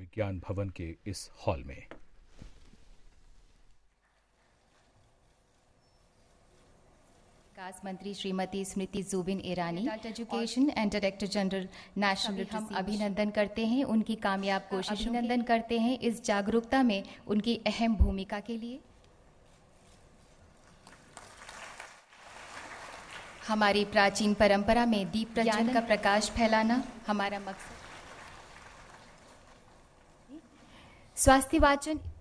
विज्ञान भवन के इस हॉल में। विकास मंत्री Shrimati Smriti Zubin Irani, education and director general national, हम अभिनंदन करते हैं उनकी कामयाब कोशिश, अभिनंदन करते हैं इस जागरूकता में उनकी अहम भूमिका के लिए। हमारी प्राचीन परंपरा में दीप प्रज्वलन का प्रकाश फैलाना हमारा मकसद। स्वास्थ्य वाचन